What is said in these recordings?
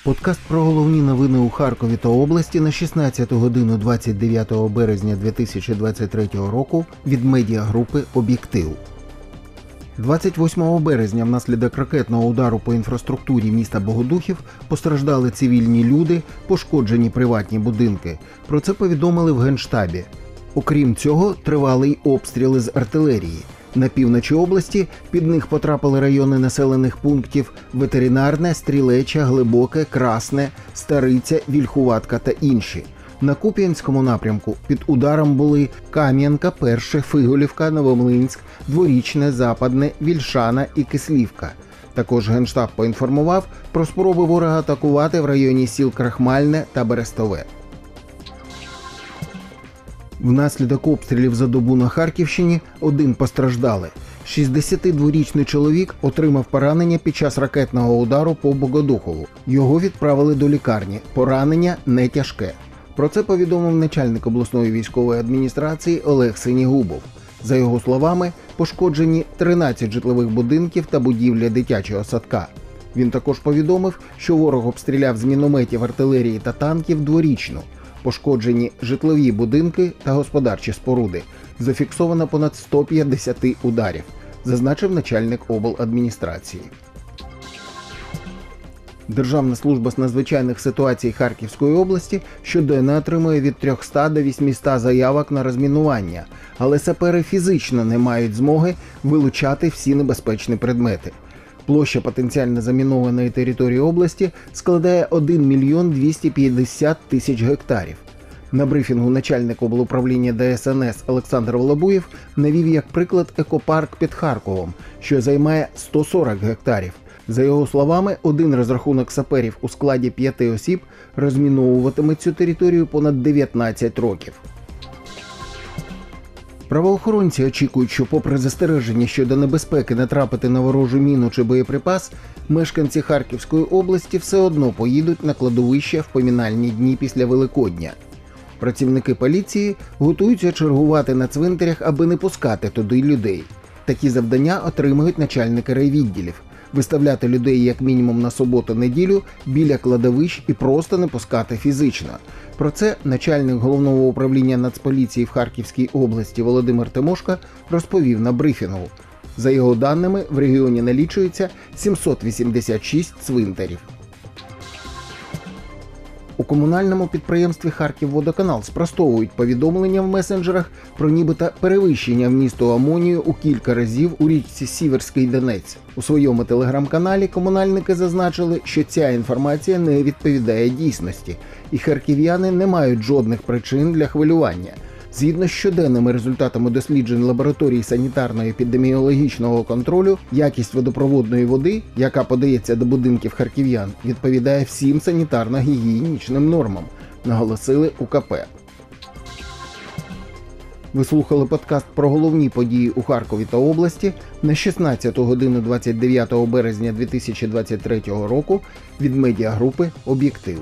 Подкаст про головні новини у Харкові та області на 16 годину 29 березня 2023 року від медіагрупи «Об'єктив». 28 березня внаслідок ракетного удару по інфраструктурі міста Богодухів постраждали цивільні люди, пошкоджені приватні будинки. Про це повідомили в Генштабі. Окрім цього, тривали й обстріли з артилерії. На півночі області під них потрапили райони населених пунктів Ветеринарне, Стрілеча, Глибоке, Красне, Стариця, Вільхуватка та інші. На Куп'янському напрямку під ударом були Кам'янка, Перше, Фиголівка, Новомлинськ, Дворічне, Западне, Вільшана і Кислівка. Також Генштаб поінформував про спроби ворога атакувати в районі сіл Крахмальне та Берестове. Внаслідок обстрілів за добу на Харківщині один постраждалий. 62-річний чоловік отримав поранення під час ракетного удару по Богодухову. Його відправили до лікарні. Поранення не тяжке. Про це повідомив начальник обласної військової адміністрації Олег Синігубов. За його словами, пошкоджені 13 житлових будинків та будівля дитячого садка. Він також повідомив, що ворог обстріляв з мінометів, артилерії та танків Дворічну. Пошкоджені житлові будинки та господарчі споруди. Зафіксовано понад 150 ударів, зазначив начальник обладміністрації. Державна служба з надзвичайних ситуацій Харківської області щоденно отримує від 300 до 800 заявок на розмінування, але сапери фізично не мають змоги вилучати всі небезпечні предмети. Площа потенціально замінованої території області складає 1 мільйон 250 тисяч гектарів. На брифінгу начальник облуправління ДСНС Олександр Волобуєв навів як приклад екопарк під Харковом, що займає 140 гектарів. За його словами, один розрахунок саперів у складі 5 осіб розміновуватиме цю територію понад 19 років. Правоохоронці очікують, що попри застереження щодо небезпеки натрапити на ворожу міну чи боєприпас, мешканці Харківської області все одно поїдуть на кладовище в поминальні дні після Великодня. Працівники поліції готуються чергувати на цвинтарях, аби не пускати туди людей. Такі завдання отримують начальники райвідділів – виставляти людей як мінімум на суботу-неділю біля кладовищ і просто не пускати фізично. Про це начальник головного управління Нацполіції в Харківській області Володимир Тимошко розповів на брифінгу. За його даними, в регіоні налічується 786 цвинтарів. У комунальному підприємстві «Харківводоканал» спростовують повідомлення в месенджерах про нібито перевищення вмісту амонію у кілька разів у річці Сіверський Донець. У своєму телеграм-каналі комунальники зазначили, що ця інформація не відповідає дійсності, і харків'яни не мають жодних причин для хвилювання. Згідно з щоденними результатами досліджень лабораторії санітарно-епідеміологічного контролю, якість водопроводної води, яка подається до будинків харків'ян, відповідає всім санітарно-гігієнічним нормам, наголосили у КП. Ви слухали подкаст про головні події у Харкові та області на 16 годину 29 березня 2023 року від медіагрупи «Об'єктив».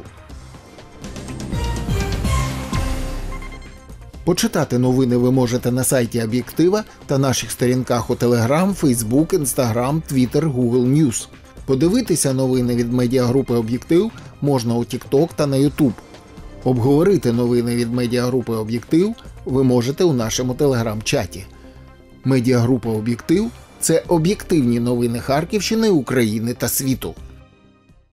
Почитати новини ви можете на сайті «Об'єктива» та наших сторінках у Telegram, Facebook, Instagram, Twitter, Google News. Подивитися новини від медіагрупи «Об'єктив» можна у TikTok та на YouTube. Обговорити новини від медіагрупи «Об'єктив» ви можете у нашому Telegram-чаті. Медіагрупа «Об'єктив» – це об'єктивні новини Харківщини, України та світу.